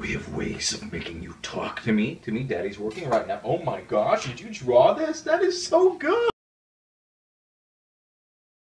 we have ways of making you talk to me. Daddy's working right now. Oh my gosh, did you draw this? That is so good.